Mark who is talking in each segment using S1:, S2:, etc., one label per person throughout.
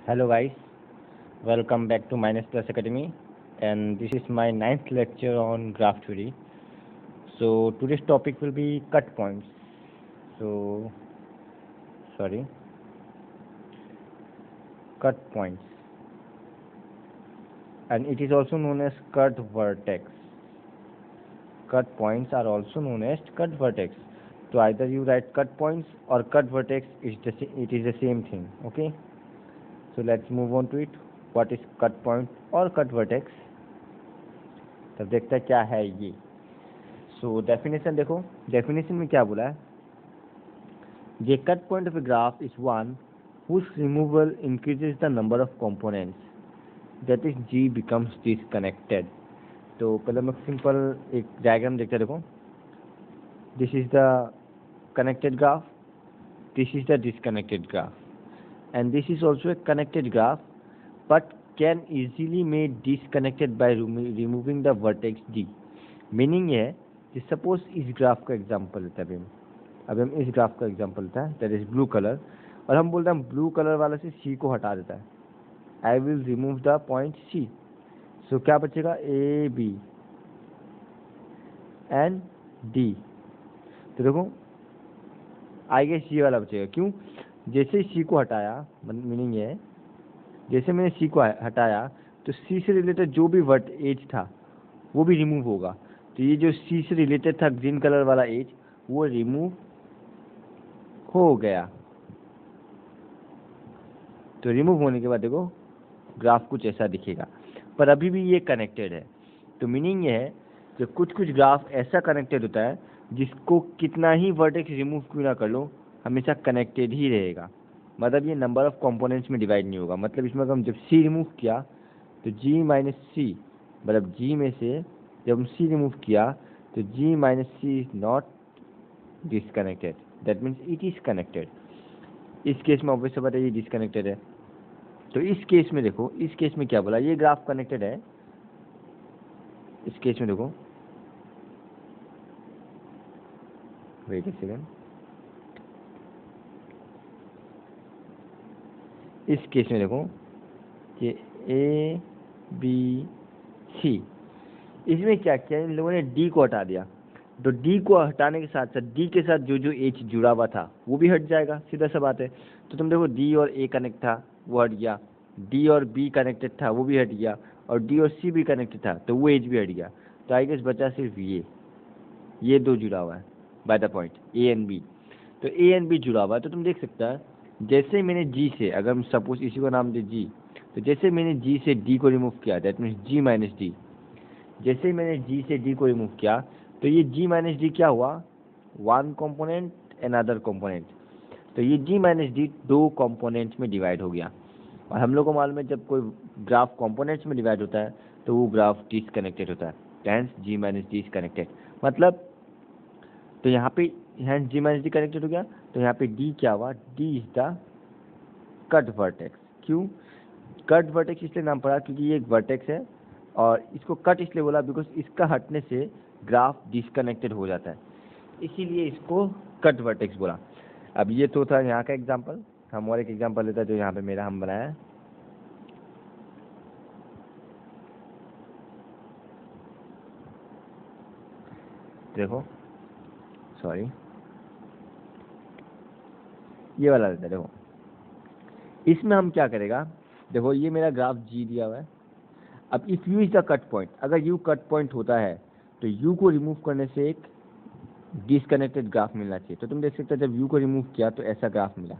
S1: Hello guys, welcome back to Minus Plus Academy, and this is my ninth lecture on graph theory. So today's topic will be cut points. So sorry, cut points, and it is also known as cut vertex. Cut points are also known as cut vertex. So either you write cut points or cut vertex. It is the same thing. Okay. So let's move on to it. What is cut point or cut vertex? तब देखते हैं क्या है ये. So definition देखो, definition में क्या बोला है. The cut point of a graph is one whose removal increases the number of components, that is G becomes disconnected. तो पहले हम सिंपल एक डायग्राम देखते हैं. देखो, this is the connected graph, this is the disconnected graph, and this is also a connected graph but can easily made disconnected by removing the vertex D. Meaning ये है कि सपोज इस graph का example लेते हैं. अभी हम इस ग्राफ का एग्जांपल लेते हैं, दैट इज ब्लू कलर, और हम बोलते हैं ब्लू कलर वाला से सी को हटा देता है. I will remove the point C. So क्या बचेगा, ए बी एंड डी. तो देखो आई गेस ये वाला बचेगा. क्यों? जैसे ही सी को हटाया, मीनिंग ये है जैसे मैंने सी को हटाया तो सी से रिलेटेड जो भी वर्ट एज था वो भी रिमूव होगा. तो ये जो सी से रिलेटेड था ग्रीन कलर वाला एज, वो रिमूव हो गया. तो रिमूव होने के बाद देखो ग्राफ कुछ ऐसा दिखेगा, पर अभी भी ये कनेक्टेड है. तो मीनिंग ये है कि कुछ कुछ ग्राफ ऐसा कनेक्टेड होता है जिसको कितना ही वर्टेक्स रिमूव क्यों ना कर लो, हमेशा कनेक्टेड ही रहेगा. मतलब ये नंबर ऑफ कंपोनेंट्स में डिवाइड नहीं होगा. मतलब इसमें अगर हम जब सी रिमूव किया तो जी माइनस सी, मतलब जी में से जब हम सी रिमूव किया तो G minus C is not disconnected, that means it is connected. इस केस में ऑब्वियस बात है ये डिसकनेक्टेड है. तो इस केस में देखो, इस केस में क्या बोला, ये ग्राफ कनेक्टेड है. इस केस में देखो, वेट ए सेकेंड, इस केस में देखो कि ए बी सी, इसमें क्या किया इन लोगों ने, डी को हटा दिया. तो डी को हटाने के साथ साथ डी के साथ जो जो एच जुड़ा हुआ था वो भी हट जाएगा, सीधा सा बात है. तो तुम देखो डी और ए कनेक्ट था वो हट गया, डी और बी कनेक्टेड था वो भी हट गया, और डी और सी भी कनेक्टेड था तो वो एच भी हट गया. तो आई गेस बचा सिर्फ ये दो जुड़ा हुआ है by the point A and B. तो ए एंड बी जुड़ा हुआ है. तो तुम देख सकता है जैसे मैंने जी से, अगर हम सपोज इसी को नाम दे जी, तो जैसे मैंने जी से डी को रिमूव किया, that means G minus D. जैसे ही मैंने जी से डी को रिमूव किया तो ये जी माइनस डी क्या हुआ, one component and other component. तो ये जी माइनस डी दो कंपोनेंट्स में डिवाइड हो गया. और हम लोग को मालूम है जब कोई ग्राफ कंपोनेंट्स में डिवाइड होता है तो वो ग्राफ डिसकनेक्टेड होता है. Hence G minus D is connected. मतलब तो यहाँ पे hence G minus D connected हो गया. तो यहाँ पे डी क्या हुआ, D is the cut vertex. क्यों कट वर्टेक्स इसलिए नाम पड़ा क्योंकि ये एक वर्टेक्स है, और इसको कट इसलिए बोला बिकॉज इसका हटने से ग्राफ डिसकनेक्टेड हो जाता है, इसीलिए इसको कट वर्टेक्स बोला. अब ये तो था यहाँ का एग्जांपल. हम और एक एग्जांपल लेते हैं जो यहाँ पे मेरा हम बनाया है. देखो सॉरी, ये वाला लेते हैं. देखो इसमें हम क्या करेगा, देखो ये मेरा ग्राफ जी दिया हुआ है. अब if U is the cut point, अगर यू कट पॉइंट होता है तो यू को रिमूव करने से एक डिसकनेक्टेड ग्राफ मिलना चाहिए. तो तुम देख सकते हो जब यू को रिमूव किया तो ऐसा ग्राफ मिला,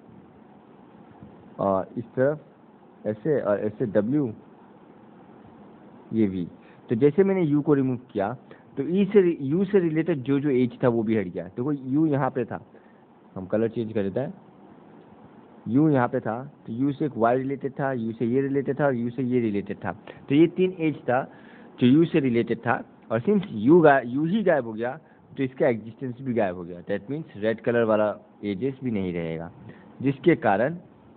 S1: और इस तरफ ऐसे और ऐसे डब्ल्यू, ये वी. तो जैसे मैंने यू को रिमूव किया तो यू से रिलेटेड जो जो एज था वो भी हट गया. देखो यू यहाँ पे था, हम कलर चेंज कर देता है. यू यहाँ पे था तो यू से एक वाई रिलेटेड था, यू से ये रिलेटेड था, और यू से ये रिलेटेड था. तो ये तीन एज था जो यू से रिलेटेड था, और सिंस यू ही गायब हो गया तो इसका एग्जिस्टेंस भी गायब हो गया. दैट मीन्स रेड कलर वाला एजेस भी नहीं रहेगा, जिसके कारण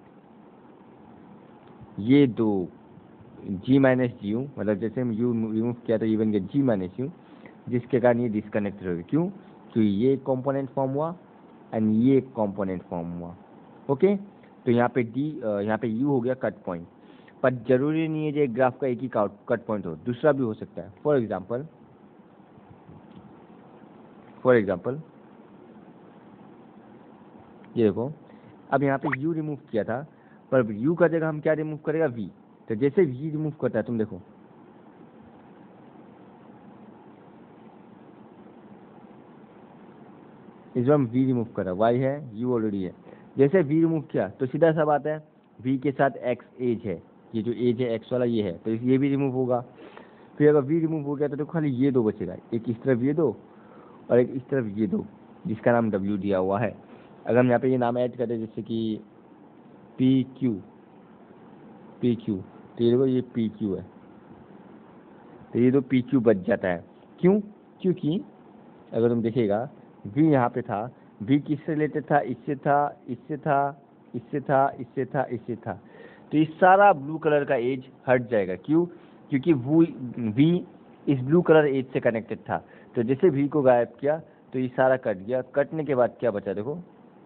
S1: ये दो जी माइनस जी यू, मतलब जैसे हम यू रिमूव किया तो ये बन गया जी माइनस यू, जिसके कारण ये डिसकनेक्टेड हो गया. क्यों? क्योंकि ये एक कॉम्पोनेंट फॉर्म हुआ एंड ये एक कॉम्पोनेंट फॉर्म हुआ. ओके. तो यहाँ पे यहाँ पे यू हो गया कट पॉइंट। पर जरूरी नहीं है कि एक ग्राफ का एक ही कट पॉइंट हो, दूसरा भी हो सकता है। फॉर एग्जाम्पल ये देखो, अब यहाँ पे यू रिमूव किया था, पर यू का जगह हम क्या रिमूव करेगा, वी। तो जैसे वी रिमूव करता है, तुम देखो इस बार वी रिमूव करा, वाई है, यू ऑलरेडी है। जैसे वी रिमूव किया तो सीधा सा बात है, वी के साथ एक्स एज है, ये जो एज है एक्स वाला ये है, तो ये भी रिमूव होगा। फिर अगर वी रिमूव हो गया तो खाली ये दो बचेगा, एक इस तरफ ये दो और एक इस तरफ ये दो, जिसका नाम डब्ल्यू दिया हुआ है। अगर हम यहाँ पे ये नाम ऐड करें जैसे कि पी क्यू, तो ये देखो ये पी क्यू है, तो ये दो पी क्यू बच जाता है। क्यों? क्योंकि अगर तुम देखिएगा वी यहाँ पे था, वी किससे रिलेटेड था, इससे था, इससे था, इससे था, इससे था, इससे था। तो ये सारा ब्लू कलर का एज हट जाएगा। क्यों? क्योंकि वो वी इस ब्लू कलर एज से कनेक्टेड था। तो जैसे वी को गायब किया तो ये सारा कट गया। कटने के बाद क्या बचा, देखो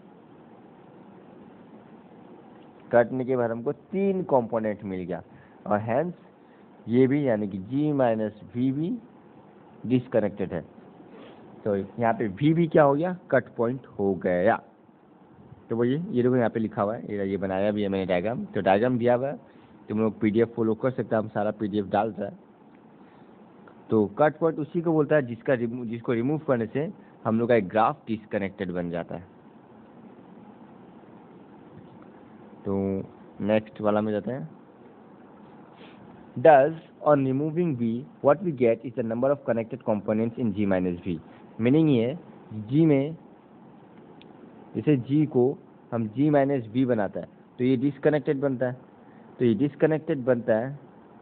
S1: कटने के बाद हमको 3 कंपोनेंट मिल गया, और हैंस ये भी यानी कि जी माइनस वी भी डिसकनेक्टेड है। तो यहाँ पे वी भी क्या हो गया, कट पॉइंट हो गया। तो वही ये देखो यहाँ पे लिखा हुआ है, ये बनाया भी है मैंने डायग्राम, तो डायग्राम दिया हुआ है, तुम लोग पीडीएफ फॉलो कर सकते हैं, हम सारा पीडीएफ डाल रहा है। तो कट पॉइंट उसी को बोलता है जिसको रिमूव करने से हम लोग का एक ग्राफ डिसकनेक्टेड बन जाता है। तो नेक्स्ट वाला में जाते हैं। Thus, on removing V, what we get is the number of connected components in G minus V. Meaning ये G में जैसे G को हम G माइनस V बनाता है तो ये डिसकनेक्टेड बनता है, तो ये डिसकनेक्टेड बनता है,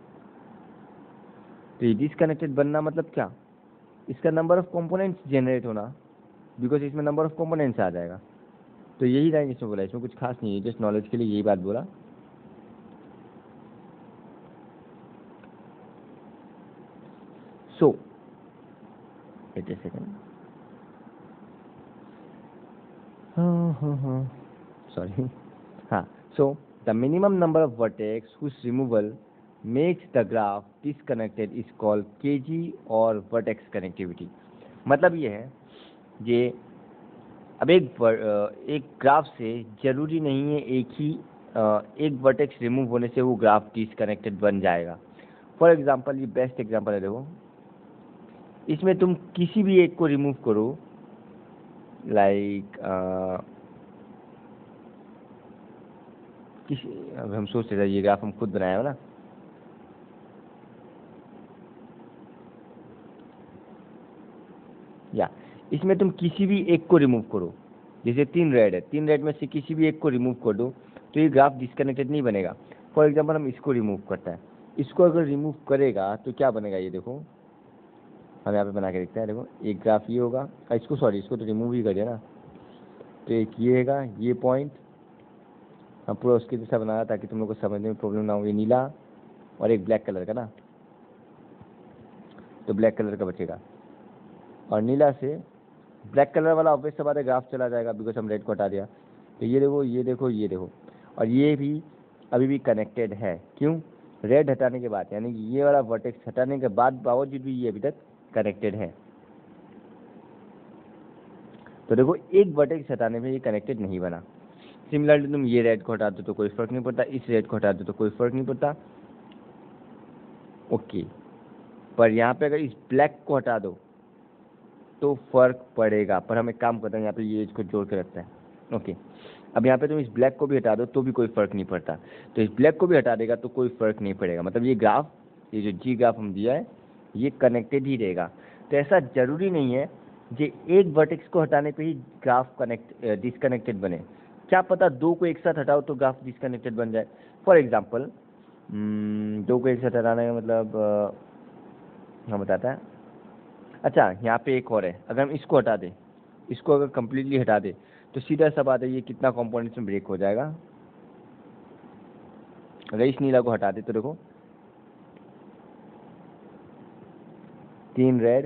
S1: तो ये डिसकनेक्टेड बनना मतलब क्या, इसका नंबर ऑफ कंपोनेंट्स जनरेट होना, बिकॉज इसमें नंबर ऑफ कंपोनेंट्स आ जाएगा। तो यही लाइन इसमें बोला, इसमें कुछ खास नहीं है, जस्ट नॉलेज के लिए यही बात बोला। So wait a second, sorry. So the minimum number of vertex whose removal makes the graph disconnected is called KG और vertex connectivity। मतलब ये है ये अब एक ग्राफ से जरूरी नहीं है एक वर्टेक्स रिमूव होने से वो ग्राफ डिसकनेक्टेड बन जाएगा। फॉर एग्जांपल ये बेस्ट एग्जांपल है, देखो इसमें तुम किसी भी एक को रिमूव करो, लाइक अब हम सोचते थे ये ग्राफ हम खुद बनाया हो ना, या इसमें तुम किसी भी एक को रिमूव करो, जैसे 3 रेड है, 3 रेड में से किसी भी एक को रिमूव कर दो तो ये ग्राफ डिसकनेक्टेड नहीं बनेगा। फॉर एग्जांपल हम इसको रिमूव करता है, इसको अगर रिमूव करेगा तो क्या बनेगा, ये देखो हम यहाँ पे बना के देखते हैं। देखो एक ग्राफ ये होगा, इसको तो रिमूव ही करिए ना, तो एक ये हैगा, ये पॉइंट हम पूरा उसके जैसा बनाया ताकि तुम लोग को समझने में प्रॉब्लम ना हो। ये नीला और एक ब्लैक कलर का ना, तो ब्लैक कलर का बचेगा, और नीला से ब्लैक कलर वाला ऑब्वियस से बात है ग्राफ चला जाएगा, बिकॉज हम रेड को हटा दिया। तो ये देखो, ये देखो, ये देखो, और ये भी अभी भी कनेक्टेड है। क्यों? रेड हटाने के बाद, यानी कि ये वाला वर्टेक्स हटाने के बाद बावजूद भी ये अभी तक कनेक्टेड है। तो देखो एक वर्टेक्स हटाने में ये कनेक्टेड नहीं बना। सिमिलरली तुम ये रेड को हटा दो तो कोई फर्क नहीं पड़ता, इस रेड को हटा दो तो कोई फर्क नहीं पड़ता, ओके। पर यहाँ पे अगर इस ब्लैक को हटा दो तो फर्क पड़ेगा। पर हम एक काम करते हैं, यहाँ पे ये इसको जोड़ के रखते हैं, ओके। अब यहाँ पे तुम इस ब्लैक को भी हटा दो तो भी कोई फर्क नहीं पड़ता, तो इस ब्लैक को भी हटा देगा तो कोई फर्क नहीं पड़ेगा। मतलब ये ग्राफ, ये जो जी ग्राफ हम दिया है ये कनेक्टेड ही रहेगा। तो ऐसा जरूरी नहीं है कि एक वर्टेक्स को हटाने पे ही ग्राफ डिसकनेक्टेड बने। क्या पता दो को एक साथ हटाओ तो ग्राफ डिसकनेक्टेड बन जाए। फॉर एग्जाम्पल दो को एक साथ हटाने का मतलब हम बताता है। अच्छा यहाँ पे एक और है, अगर हम इसको हटा दें, इसको अगर कम्प्लीटली हटा दें तो सीधा सा बात है ये कितना कंपोनेंट्स में ब्रेक हो जाएगा। अगर इस नीला को हटा दे तो देखो 3 रेड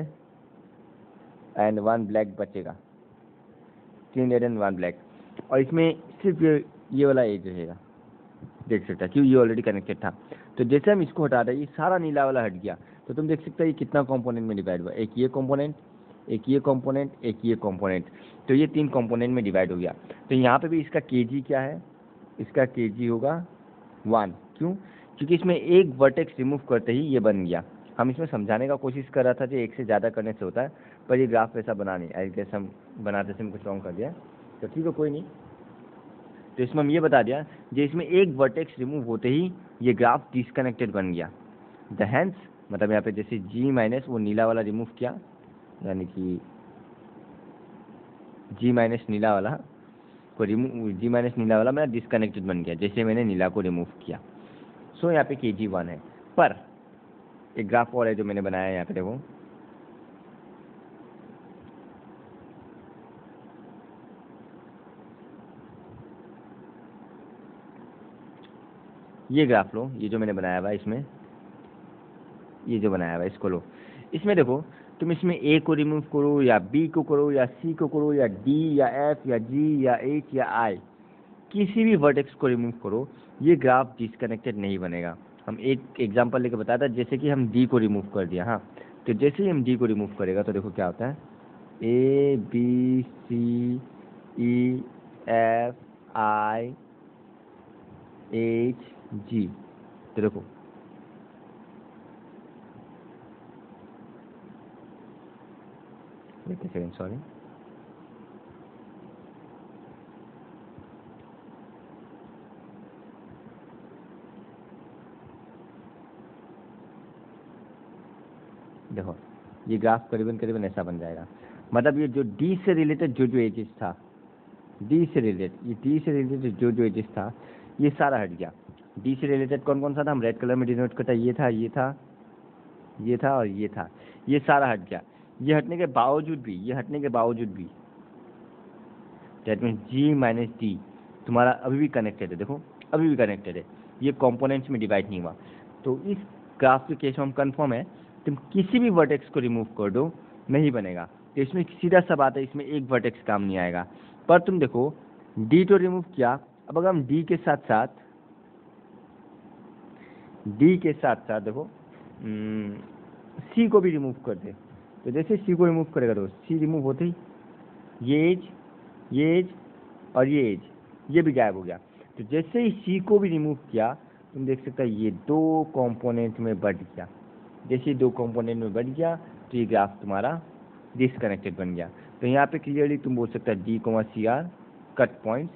S1: एंड 1 ब्लैक बचेगा, 3 रेड एंड 1 ब्लैक। और इसमें सिर्फ ये ये वाला एज रहेगा, देख सकता है क्यों, ये ऑलरेडी कनेक्टेड था। तो जैसे हम इसको हटा दें, ये सारा नीला वाला हट गया, तो तुम देख सकते हो ये कितना कंपोनेंट में डिवाइड हुआ, एक ये कंपोनेंट, एक ये कंपोनेंट, एक ये कंपोनेंट, तो ये 3 कंपोनेंट में डिवाइड हो गया। तो यहाँ पे भी इसका केजी क्या है, इसका केजी होगा 1। क्यों? क्योंकि इसमें एक वर्टेक्स रिमूव करते ही ये बन गया। हम इसमें समझाने का कोशिश कर रहा था कि एक से ज़्यादा करने से होता है, पर ये ग्राफ वैसा बना नहीं, आई गेस हम बनाते समय कुछ रॉन्ग कर दिया, तो ठीक है कोई नहीं। तो इसमें हम ये बता दिया जो इसमें एक वर्टेक्स रिमूव होते ही ये ग्राफ डिसकनेक्टेड बन गया। द हैंस मतलब यहाँ पे जैसे जी माइनस वो नीला वाला रिमूव किया, यानी कि जी माइनस नीला वाला को रिमूव, जी माइनस नीला वाला मेरा डिसकनेक्टेड बन गया जैसे मैंने नीला को रिमूव किया। सो यहाँ पे केजी 1 है। पर एक ग्राफ और है जो मैंने बनाया है, यहाँ पे देखो, ये ग्राफ लो, ये जो मैंने बनाया हुआ है इसमें, ये जो बनाया हुआ है इसको लो। इसमें देखो तुम इसमें ए को रिमूव करो या बी को करो या सी को करो या डी या एफ या जी या एच या आई, किसी भी वर्टेक्स को रिमूव करो, ये ग्राफ डिसकनेक्टेड नहीं बनेगा। हम एक एग्जांपल लेके बताया था, जैसे कि हम डी को रिमूव कर दिया, हाँ, तो जैसे ही हम डी को रिमूव करेगा तो देखो क्या होता है, A B C E F I H G, तो देखो वेट अ सेकंड, सॉरी, देखो ये ग्राफ करीबन करीबन ऐसा बन जाएगा। मतलब ये जो डी से रिलेटेड जो जो एजेस था, डी से रिलेटेड, ये डी से रिलेटेड जो जो एजेस था ये सारा हट गया। डी से रिलेटेड कौन कौन सा था, हम रेड कलर में डिनोट करता, ये था, ये था, ये था और ये था, ये सारा हट गया। ये हटने के बावजूद भी, ये हटने के बावजूद भी that means G minus D तुम्हारा अभी भी कनेक्टेड है, देखो अभी भी कनेक्टेड है, ये कंपोनेंट्स में डिवाइड नहीं हुआ। तो इस ग्राफ के केस में हम कंफर्म है, तुम किसी भी वर्टेक्स को रिमूव कर दो नहीं बनेगा। तो इसमें सीधा सा बात है, इसमें एक वर्टेक्स काम नहीं आएगा। पर तुम देखो डी तो रिमूव किया, अब अगर हम डी के साथ साथ देखो सी को भी रिमूव कर दे, तो जैसे सी को रिमूव करेगा तो सी रिमूव होते ही ये एज और ये एज ये भी गायब हो गया। तो जैसे ही सी को भी रिमूव किया, तुम देख सकते हो ये 2 कंपोनेंट में बढ़ गया। जैसे 2 कंपोनेंट में बढ़ गया तो ये ग्राफ तुम्हारा डिसकनेक्टेड बन गया। तो यहाँ पे क्लियरली तुम बोल सकते हो D C are cut points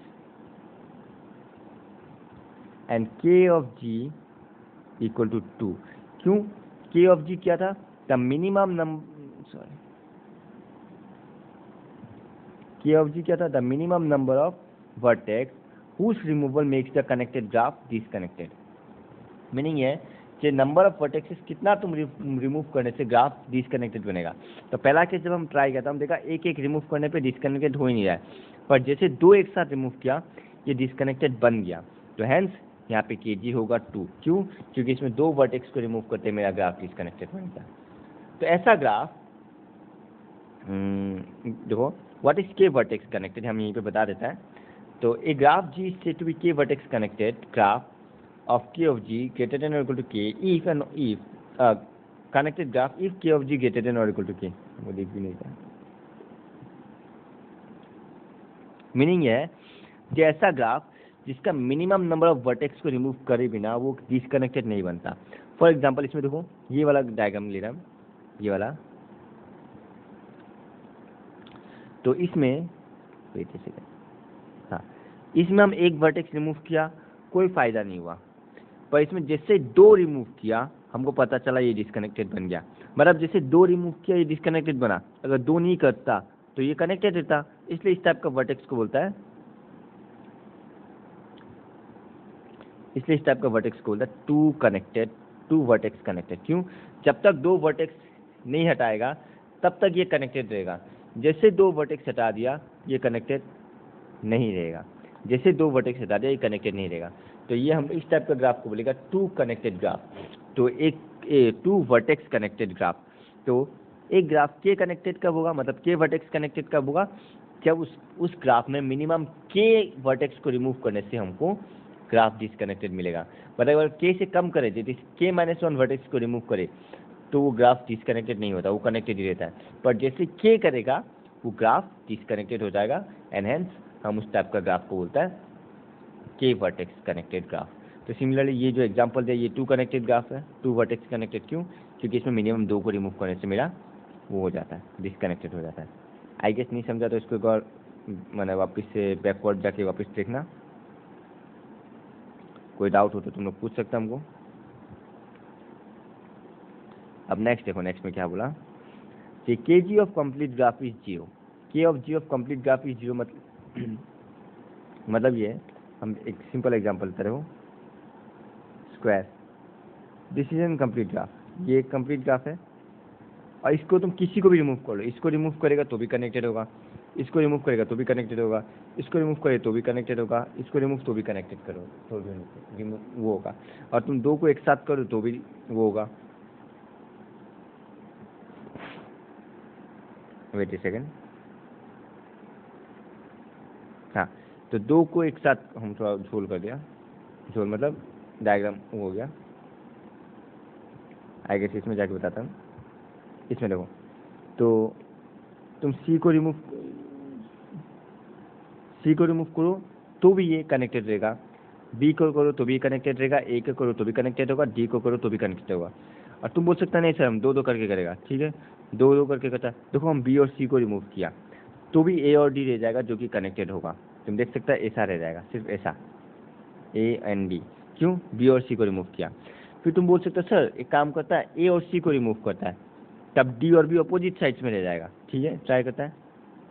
S1: and K of G equal to 2। क्यों? के ऑफ जी क्या था, the minimum number, sorry, K of G क्या था, the minimum number of vertex whose removal makes the connected graph disconnected। Meaning है कि number of vertexes कितना तुम remove करने से ग्राफ डिसकनेक्टेड बनेगा। तो पहला केस जब हम ट्राई किया था, हम देखा एक एक रिमूव करने पे डिसकनेक्टेड हो ही नहीं रहा है, पर जैसे 2 एक साथ रिमूव किया ये डिसकनेक्टेड बन गया। तो हैंस यहाँ पे केजी होगा 2। क्यों? क्योंकि इसमें 2 वर्टेक्स को रिमूव करते मेरा ग्राफ डिसकनेक्टेड बनता है। तो ऐसा ग्राफ देखो what is K vertex connected, हम यहीं पे बता देता है। तो a graph G is said to be K vertex connected graph of k of g greater than or equal to k if and if connected graph if k of g greater than or equal to k। वो देख भी नहीं था। Meaning है कि ऐसा graph जिसका minimum number of vertex को रिमूव करे बिना वो डिसकनेक्टेड नहीं बनता। फॉर एग्जांपल इसमें देखो ये वाला डायग्राम ले रहा हूँ, ये वाला, तो इसमें वेट अ सेकंड, हाँ, इसमें हम एक वर्टेक्स रिमूव किया कोई फायदा नहीं हुआ, पर इसमें जैसे 2 रिमूव किया हमको पता चला ये डिसकनेक्टेड बन गया। मतलब जैसे 2 रिमूव किया ये डिसकनेक्टेड बना, अगर 2 नहीं करता तो ये कनेक्टेड रहता। इसलिए इस टाइप का वर्टेक्स को बोलता है, इसलिए इस टाइप का वर्टेक्स को बोलता है two connected, two vertex connected. क्यों? जब तक 2 वर्टेक्स नहीं हटाएगा तब तक ये कनेक्टेड रहेगा। जैसे 2 वर्टेक्स हटा दिया ये कनेक्टेड नहीं रहेगा, जैसे 2 वर्टेक्स हटा दिया ये कनेक्टेड नहीं रहेगा। तो ये हम इस टाइप का ग्राफ को बोलेगा टू कनेक्टेड ग्राफ। तो एक 2 वर्टेक्स कनेक्टेड ग्राफ। तो एक ग्राफ के कनेक्टेड कब होगा, मतलब के वर्टेक्स कनेक्टेड कब होगा, जब उस ग्राफ में मिनिमम के वर्टेक्स को रिमूव करने से हमको ग्राफ डिसकनेक्टेड मिलेगा। बट अगर के से कम करे, जैसे के -1 वर्टेक्स को रिमूव करे तो वो ग्राफ डिसकनेक्टेड नहीं होता, वो कनेक्टेड ही रहता है। पर जैसे के करेगा वो ग्राफ डिसकनेक्टेड हो जाएगा, एंड हेंस हम उस टाइप का ग्राफ को बोलता है के वर्टेक्स कनेक्टेड ग्राफ। तो सिमिलरली ये जो एग्जांपल दिया ये 2 कनेक्टेड ग्राफ है, 2 वर्टेक्स कनेक्टेड। क्यों? क्योंकि इसमें मिनिमम 2 को रिमूव करने से मेरा वो हो जाता है, डिसकनेक्टेड हो जाता है। आई गेस नहीं समझा तो इसको एक और मैंने वापस से बैकवर्ड जाके वापस देखना, कोई डाउट हो तो तुम लोग पूछ सकते हमको। अब नेक्स्ट देखो, नेक्स्ट में क्या बोला कि K G of complete graph is 0। K of G of complete graph is 0 मतलब ये हम एक सिंपल एग्जांपल लेते रहो, square, this is an complete graph, ये एक कंप्लीट ग्राफ है और इसको तुम किसी को भी रिमूव कर लो, इसको रिमूव करेगा तो भी कनेक्टेड होगा, इसको रिमूव करेगा तो भी कनेक्टेड होगा, इसको रिमूव करे तो भी कनेक्टेड होगा, इसको रिमूव तो भी कनेक्टेड करो तो भी रिमूव वो होगा, और तुम 2 को एक साथ करो तो भी वो होगा। वेट ए सेकेंड, हाँ, तो 2 को एक साथ हम थोड़ा झोल कर दिया, झोल मतलब डायग्राम वो हो गया। आई गेस इसमें जाके बताता हूँ, इसमें देखो, तो तुम सी को रिमूव करो तो भी ये कनेक्टेड रहेगा, बी को करो तो भी कनेक्टेड रहेगा, ए को करो तो भी कनेक्टेड होगा, डी को करो तो भी कनेक्टेड होगा। और तुम बोल सकते नहीं सर हम 2-2 करके करेगा, ठीक है 2-2 करके करता है। देखो हम बी और सी को रिमूव किया तो भी ए और डी रह जाएगा जो कि कनेक्टेड होगा। तुम देख सकते हो ऐसा रह जाएगा, सिर्फ ऐसा ए एंड डी। क्यों? बी और सी को रिमूव किया। फिर तुम बोल सकते हो सर एक काम करता है ए और सी को रिमूव करता है, तब डी और बी अपोजिट साइड्स में रह जाएगा, ठीक है ट्राई करता है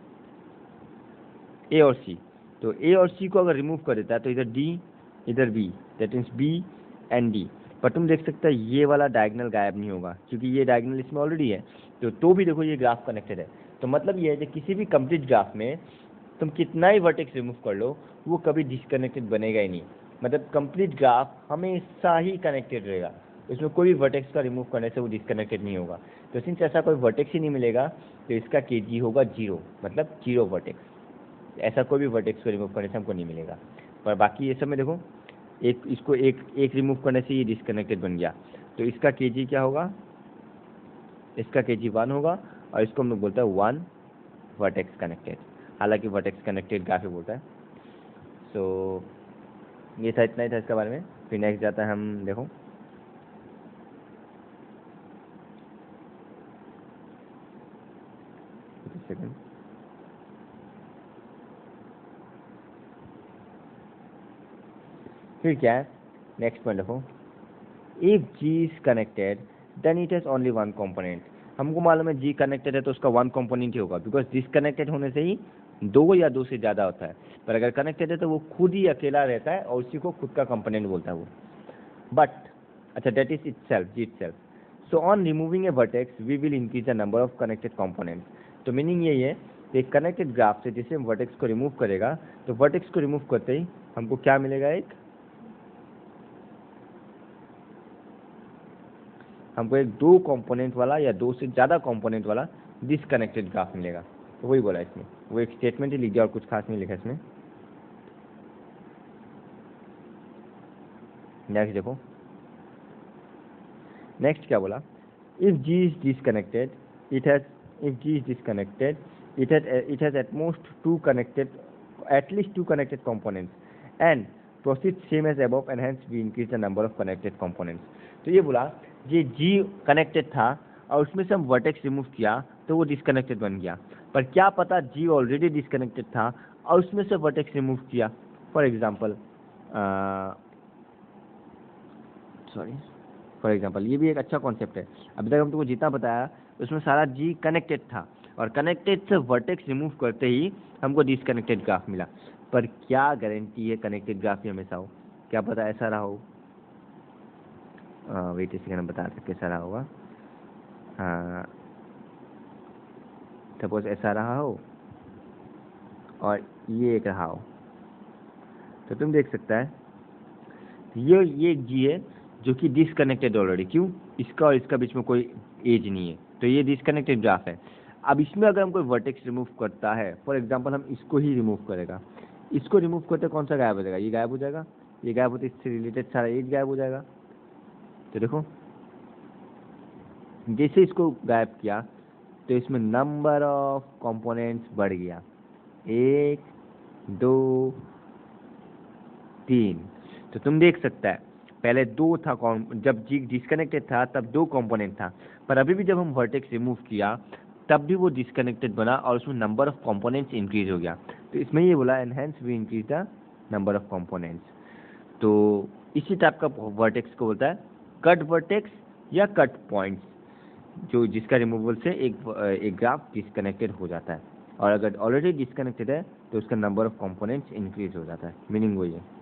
S1: ए और सी। तो ए और सी को अगर रिमूव कर देता है तो इधर डी इधर B, that means B and D. पर तुम देख सकते हो ये वाला डायगोनल गायब नहीं होगा क्योंकि ये डायगोनल इसमें ऑलरेडी है, तो भी देखो ये ग्राफ कनेक्टेड है। तो मतलब ये है कि किसी भी कंप्लीट ग्राफ में तुम कितना ही वर्टेक्स रिमूव कर लो वो कभी डिसकनेक्टेड बनेगा ही नहीं। मतलब कंप्लीट ग्राफ हमेशा ही कनेक्टेड रहेगा, इसमें कोई भी वर्टेक्स का रिमूव करने से वो डिसकनेक्टेड नहीं होगा। तो सिंस ऐसा कोई वर्टेक्स ही नहीं मिलेगा तो इसका केजी होगा 0, मतलब 0 वर्टेक्स। ऐसा कोई भी वर्टेक्स को रिमूव करने से हमको नहीं मिलेगा। पर बाकी ये सब में देखो इसको एक रिमूव करने से ये डिसकनेक्टेड बन गया, तो इसका केजी क्या होगा, इसका केजी 1 होगा और इसको हम लोग बोलते हैं 1 वर्टेक्स कनेक्टेड, हालांकि वर्टेक्स कनेक्टेड ग्राफ बोलता है। सो ये था, इतना ही था इसके बारे में। फिर नेक्स्ट जाता है हम देखो सेकंड, फिर क्या है नेक्स्ट पॉइंट देखो, if G is connected then it has only 1 component. हमको मालूम है जी कनेक्टेड है तो उसका 1 कंपोनेंट ही होगा, बिकॉज डिसकनेक्टेड होने से ही 2 या 2 से ज़्यादा होता है, पर अगर कनेक्टेड है तो वो खुद ही अकेला रहता है और उसी को खुद का कंपोनेंट बोलता है वो। बट अच्छा that is itself, G itself. So on removing a vertex we will increase the number of connected components. तो मीनिंग यही है कि कनेक्टेड ग्राफ से जिसे वर्टेक्स को रिमूव करेगा तो वर्टेक्स को रिमूव करते ही हमको क्या मिलेगा, हमको एक 2 कंपोनेंट वाला या 2 से ज़्यादा कंपोनेंट वाला डिसकनेक्टेड ग्राफ मिलेगा। तो वही बोला इसमें, वो एक स्टेटमेंट ही लिख दिया और कुछ खास नहीं लिखा इसमें। नेक्स्ट देखो, नेक्स्ट क्या बोला, if G is disconnected it has, if G is disconnected it has at most 2 connected, at least 2 connected components and proceeds same as above and hence we increase the number of connected components। तो ये बोला ये जी connected था और उसमें से हम vertex remove किया तो वो डिसकनेक्टेड बन गया, पर क्या पता जी ऑलरेडी डिसकनेक्टेड था और उसमें से वर्टेक्स रिमूव किया। फॉर एग्जांपल ये भी एक अच्छा कॉन्सेप्ट है। अभी तक हम तुमको जितना बताया उसमें सारा जी कनेक्टेड था और कनेक्टेड से वर्टेक्स रिमूव करते ही हमको डिसकनेक्टेड ग्राफ मिला, पर क्या गारंटी है कनेक्टेड ग्राफ ही हमेशा हो, क्या पता ऐसा रहा हो। वेट इसी का बता सकते कैसा रहा होगा। सपोज ऐसा रहा हो और ये एक रहा हो, तो तुम देख सकता है ये एक जी है जो कि डिसकनेक्टेड ऑलरेडी। क्यों? इसका और इसका बीच में कोई एज नहीं है, तो ये डिसकनेक्टेड ग्राफ है। अब इसमें अगर हम कोई वर्टेक्स रिमूव करता है, फॉर एग्जांपल हम इसको ही रिमूव करेगा, इसको रिमूव करते कौन सा गायब हो जाएगा, ये गायब हो जाएगा, ये गायब होते इससे रिलेटेड सारा एज गायब हो जाएगा। तो देखो जैसे इसको गायब किया तो इसमें नंबर ऑफ कंपोनेंट्स बढ़ गया, 1 2 3। तो तुम देख सकता है पहले 2 था, जब जी डिस्कनेक्टेड था तब 2 कंपोनेंट था, पर अभी भी जब हम वर्टेक्स रिमूव किया तब भी वो डिस्कनेक्टेड बना और उसमें नंबर ऑफ कंपोनेंट्स इंक्रीज हो गया। तो इसमें ये बोला and hence we increase the number of components. तो इसी टाइप का वर्टेक्स को बोलता है कट वर्टेक्स या कट पॉइंट्स, जो जिसका रिमूवल से एक ग्राफ डिस्कनेक्टेड हो जाता है, और अगर ऑलरेडी डिस्कनेक्टेड है तो उसका नंबर ऑफ कंपोनेंट्स इंक्रीज हो जाता है, मीनिंग वही है।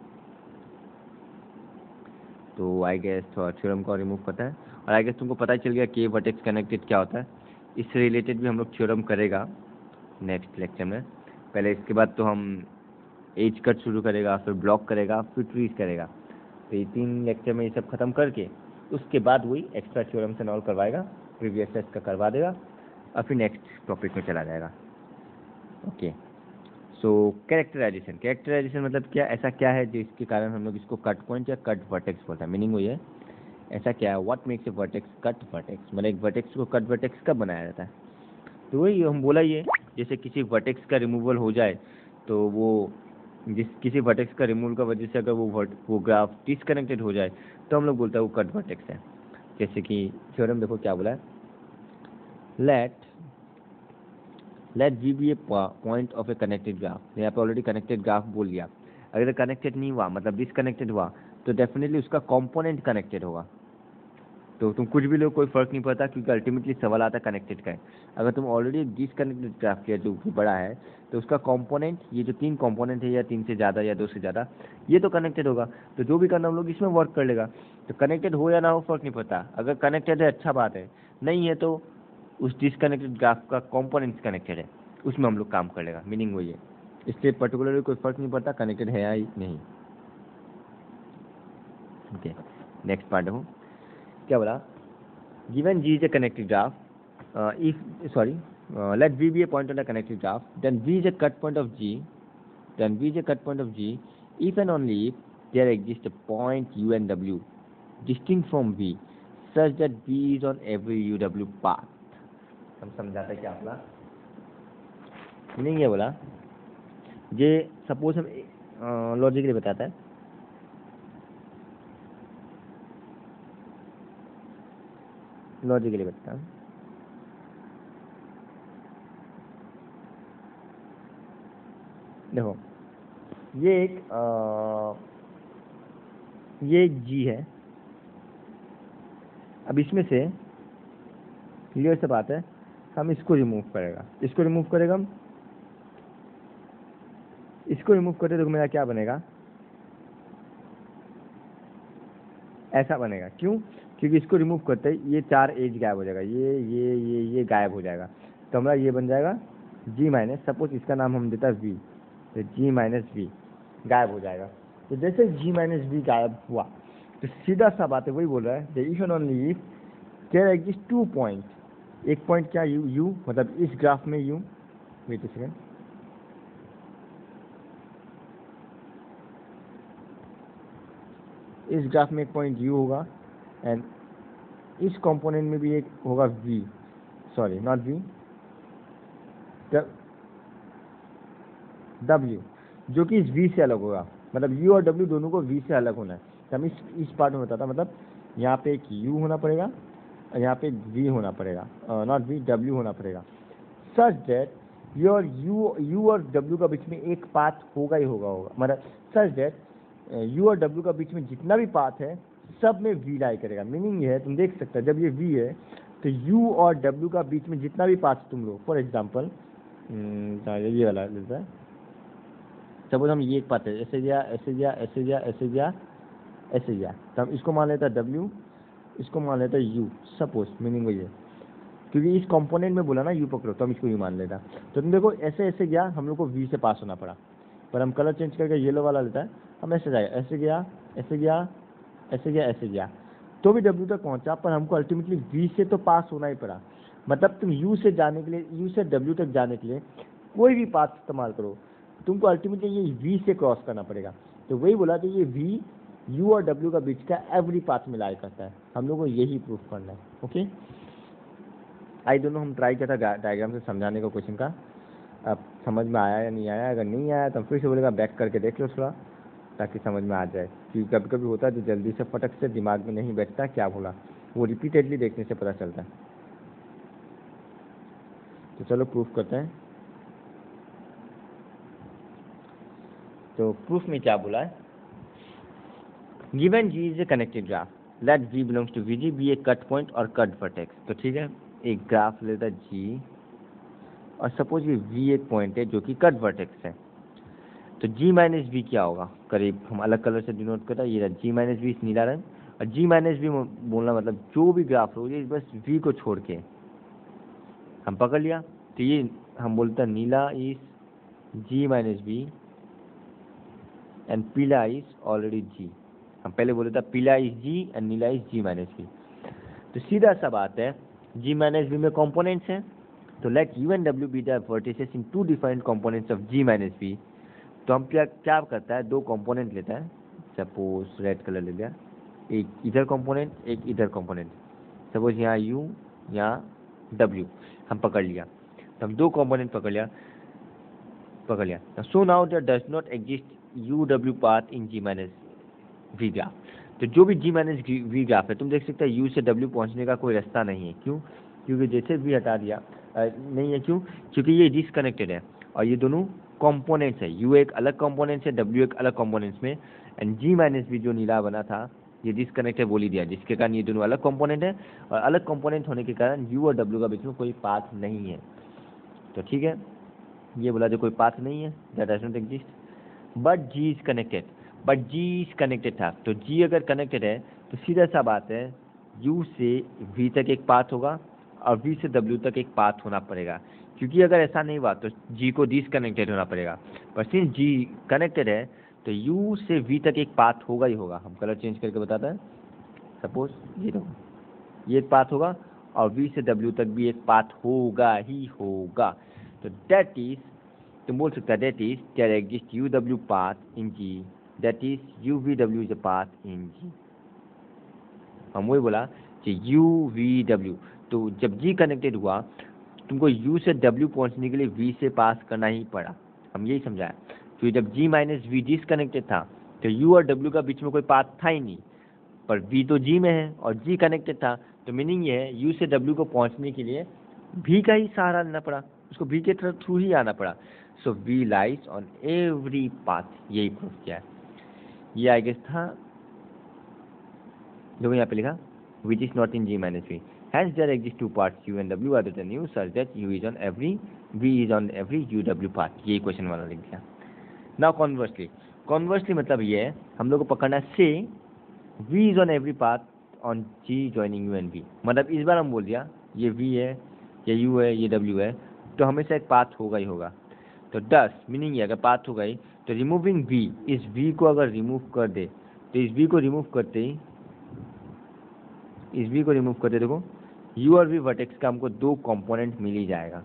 S1: तो आई गेस थ्योरम को रिमूव करता है, और आई गेस तुमको पता ही चल गया कि वर्टेक्स कनेक्टेड क्या होता है। इससे रिलेटेड भी हम लोग थ्योरम करेगा नेक्स्ट लेक्चर में। पहले इसके बाद तो हम एज कट शुरू करेगा, फिर ब्लॉक करेगा, फिर ट्रीज करेगा। तो ये 3 लेक्चर में ये सब खत्म करके उसके बाद वही एक्स्ट्रा थ्योरम से नॉल करवाएगा, प्रीवियस टेस्ट का करवा देगा, और फिर नेक्स्ट टॉपिक में चला जाएगा। ओके, सो कैरेक्टराइजेशन मतलब क्या, ऐसा क्या है जिसके कारण हम लोग इसको कट पॉइंट या कट वर्टेक्स बोलते हैं, मीनिंग वही है। ऐसा क्या है, what makes a vertex cut vertex, मतलब एक वर्टेक्स को कट वर्टेक्स कब बनाया जाता है। तो वही हम बोला ये, जैसे किसी वर्टेक्स का रिमूवल हो जाए तो वो किसी वर्टेक्स का रिमूवल का वजह से अगर वो ग्राफ डिसकनेक्टेड हो जाए तो हम लोग बोलते हैं वो कट वर्टेक्स है। जैसे कि थ्योरम देखो क्या बोला है, let V be a point of a connected graph. यहाँ पे ऑलरेडी कनेक्टेड ग्राफ बोल दिया, अगर कनेक्टेड नहीं हुआ मतलब डिसकनेक्टेड हुआ तो डेफिनेटली उसका कंपोनेंट कनेक्टेड होगा। तो तुम कुछ भी लो कोई फर्क नहीं पड़ता, क्योंकि अल्टीमेटली सवाल आता है कनेक्टेड का है। अगर तुम ऑलरेडी डिसकनेक्टेड ग्राफ किया जो कि बड़ा है तो उसका कंपोनेंट, ये जो 3 कंपोनेंट है या 3 से ज़्यादा या 2 से ज़्यादा, ये तो कनेक्टेड होगा। तो जो भी करना हम लोग इसमें वर्क कर लेगा। तो कनेक्टेड हो या ना हो फर्क नहीं पड़ता, अगर कनेक्टेड है अच्छा बात है, नहीं है तो उस डिसकनेक्टेड ग्राफ का कंपोनेंट्स कनेक्टेड है उसमें हम लोग काम कर लेगा, मीनिंग वही है। इसलिए पर्टिकुलरली कोई फर्क नहीं पड़ता कनेक्टेड है या नहीं। ओके, नेक्स्ट पार्ट देखो क्या बोला, given G is a connected graph, let V be a point on a connected graph, then V is a cut point of G, if and only if there exists a point U and W distinct from V such that V is on every UW path। हम समझाते हैं क्या बोला, meaning ये बोला, ये suppose हम logically बताता है, लॉजिकली बताता हूँ। देखो ये एक जी है, अब इसमें से क्लियर से बात है, हम इसको रिमूव करेगा, इसको रिमूव करते तो मेरा क्या बनेगा, ऐसा बनेगा। क्यों, क्योंकि इसको रिमूव करते ही ये 4 एज गायब हो जाएगा, ये गायब हो जाएगा। तो हमारा ये बन जाएगा जी माइनस, सपोज इसका नाम हम देता है वी, तो जी माइनस वी गायब हो जाएगा। तो जैसे जी माइनस वी गायब हुआ तो सीधा सा बात है, वही बोल रहा है, if and only if there exist 2 point, एक पॉइंट क्या यू मतलब इस ग्राफ में यू, वेट अ सेकंड, इस ग्राफ में एक पॉइंट यू होगा एंड इस कंपोनेंट में भी एक होगा V, sorry not V, W, जो कि इस वी से अलग होगा, मतलब यू और डब्ल्यू दोनों को वी से अलग होना है। तो हम इस पार्ट में बताता, मतलब यहाँ पे एक यू होना पड़ेगा और यहाँ पे एक वी होना पड़ेगा, नॉट वी, डब्ल्यू होना पड़ेगा, सच दैट योर यू और डब्ल्यू का बीच में एक पाथ होगा ही होगा, मतलब सच दैट यू और डब्ल्यू का बीच में जितना भी पाथ है सब में वी लाई करेगा। मीनिंग ये है, तुम देख सकते हो जब ये वी है तो यू और डब्ल्यू का बीच में जितना भी पाथ तुम लो, फॉर एग्जाम्पल ये वाला लेता है, सपोज हम ये एक पाथ है, ऐसे गया ऐसे गया ऐसे गया ऐसे गया ऐसे गया, तो हम इसको मान लेता है डब्ल्यू, इसको मान लेता है यू, सपोज, मीनिंग वही है, क्योंकि इस कंपोनेंट में बोला ना यू पकड़ो तो हम इसको यू मान लेता। तो तुम देखो ऐसे ऐसे गया, हम लोग को वी से पास होना पड़ा, पर हम कलर चेंज करके येलो वाला लेता है, हम ऐसे जाएगा, ऐसे गया ऐसे गया ऐसे गया ऐसे गया, तो भी डब्ल्यू तक पहुंचा, पर हमको अल्टीमेटली वी से तो पास होना ही पड़ा। मतलब तुम U से जाने के लिए, U से W तक जाने के लिए कोई भी पाथ इस्तेमाल करो, तुमको अल्टीमेटली ये V से क्रॉस करना पड़ेगा। तो वही बोला कि ये V U और W का बीच का एवरी पाथ में लाई करता है, हम लोग को यही प्रूफ करना है। ओके, आई दोनों हम ट्राई किया था डायग्राम से समझाने का क्वेश्चन का, अब समझ में आया या नहीं आया। अगर नहीं आया तो फिर से बोलेगा बैक करके देख लो थोड़ा, ताकि समझ में आ जाए। क्योंकि कभी कभी होता है जो जल्दी से फटक से दिमाग में नहीं बैठता क्या बोला, वो रिपीटेडली देखने से पता चलता है। तो चलो प्रूफ करते हैं। तो प्रूफ में क्या बोला है, given G is a connected graph, let V belongs to VG be a cut point और कट वर्टेक्स। तो ठीक है, एक ग्राफ लेता G और सपोज ये V एक पॉइंट है जो कि कट वर्टेक्स है। तो G माइनस V क्या होगा, करीब हम अलग कलर से डिनोट करता है, ये G माइनस V नीला रंग, और G माइनस V बोलना मतलब जो भी ग्राफ हो ये बस V को छोड़ के हम पकड़ लिया। तो ये हम बोलते हैं नीला is G minus V and पीला इज ऑलरेडी G। हम पहले बोले था पीला इज G एंड नीला इज G माइनस V। तो सीधा सा बात है, G माइनस V में कंपोनेंट्स हैं, तो let U and W be the vertices in two different components of G minus V। तो हम क्या करता है, दो कंपोनेंट लेता है, सपोज रेड कलर ले लिया, एक इधर कंपोनेंट एक इधर कंपोनेंट, सपोज यहाँ U यहाँ W हम पकड़ लिया। तो हम दो कंपोनेंट पकड़ लिया। So now there does not exist UW path in G minus V graph. तो जो भी G माइनस V ग्राफ है, तुम देख सकते हो U से W पहुंचने का कोई रास्ता नहीं है। क्यों? क्योंकि जैसे V हटा दिया नहीं है। क्यों? क्योंकि ये डिसकनेक्टेड है और ये दोनों कंपोनेंट्स है, U एक अलग कंपोनेंट्स है, W एक अलग कंपोनेंट्स में, एंड G माइनस V जो नीला बना था ये डिसकनेक्ट है बोल ही दिया, जिसके कारण ये दोनों अलग कंपोनेंट है, और अलग कंपोनेंट होने के कारण U और W का बीच में कोई पाथ नहीं है। तो ठीक है, ये बोला जो कोई पाथ नहीं है, that does not exist, but G is connected. But G is connected था, तो G अगर कनेक्टेड है तो सीधा सा बात है U से V तक एक पाथ होगा और V से W तक एक पाथ होना पड़ेगा। क्योंकि अगर ऐसा नहीं हुआ तो G को डिसकनेक्टेड होना पड़ेगा, पर सिंस G कनेक्टेड है तो U से V तक एक पाथ होगा ही होगा। हम कलर चेंज करके बताते हैं, सपोज ये देखो, ये एक पाथ होगा और V से W तक भी एक पाथ होगा ही होगा। तो दैट इज, तुम बोल सकता है that is there exist UW path in G, that is UVW is a path in G। हम वही बोला कि UVW, तो जब G कनेक्टेड हुआ तुमको U से W पहुंचने के लिए V से पास करना ही पड़ा, हम यही समझाया। क्योंकि जब G माइनस V डिसकनेक्टेड था तो U और W का बीच में कोई पाथ था ही नहीं, पर V तो G में है और G कनेक्टेड था, तो मीनिंग ये है U से W को पहुंचने के लिए V का ही सहारा लेना पड़ा, उसको V के थ्रू ही आना पड़ा। So V lies on every path, यही प्रूफ किया है। ये आई गेस था जो यहाँ पे लिखा which is not in G minus V. Hence there exist two parts U and W other than U such that U is on every, V is on every UW path. यही question वाला लिख दिया। Now conversely मतलब ये है, हम लोग को पकड़ना से V is on every path on G joining U and V। मतलब इस बार हम बोल दिया ये V है, ये U है, ये W है, तो हमेशा एक पाथ होगा ही होगा। तो 10 मीनिंग ये, अगर पाथ होगा ही तो रिमूविंग V, इस V को अगर रिमूव कर दे तो इस V को रिमूव करते ही, इस V को रिमूव करते देखो U और V वर्टेक्स का हमको दो कंपोनेंट मिल ही जाएगा,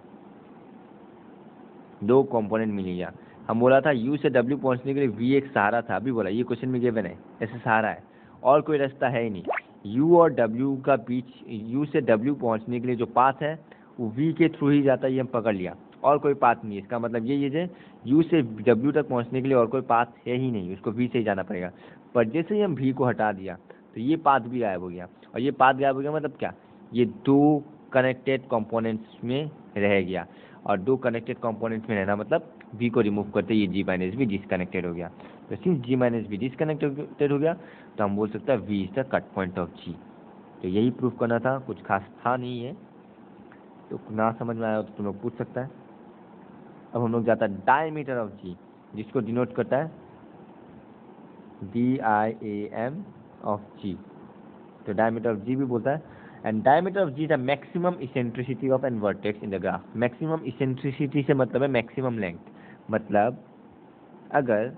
S1: दो कंपोनेंट मिल ही जा। हम बोला था U से W पहुंचने के लिए V एक सहारा था, अभी बोला ये क्वेश्चन में गिवन है ऐसे सहारा है और कोई रास्ता है ही नहीं। U और W का बीच, U से W पहुंचने के लिए जो पाथ है वो V के थ्रू ही जाता है, ये हम पकड़ लिया, और कोई पाथ नहीं है। इसका मतलब ये है U से W तक पहुंचने के लिए और कोई पाथ है ही नहीं, उसको V से ही जाना पड़ेगा। पर जैसे ही हम V को हटा दिया तो ये पाथ भी गायब हो गया, और ये पाथ गायब हो गया मतलब क्या, ये दो कनेक्टेड कंपोनेंट्स में रह गया, और दो कनेक्टेड कंपोनेंट्स में रहना मतलब V को रिमूव करते ये G माइनस V डिसकनेक्टेड हो गया। तो since G minus V disconnected हो गया तो हम बोल सकते हैं V is the cut point of G। तो यही प्रूफ करना था, कुछ खास था नहीं है, तो ना समझ में आया तो तुम लोग पूछ सकता है। अब हम लोग जाता है डायमीटर ऑफ G, जिसको डिनोट करता है DIAM ऑफ G। तो डायमीटर ऑफ G भी बोलता है, and diameter of G the maximum eccentricity of an vertex in the graph. Maximum eccentricity से मतलब है मैक्सिमम लेंथ, मतलब अगर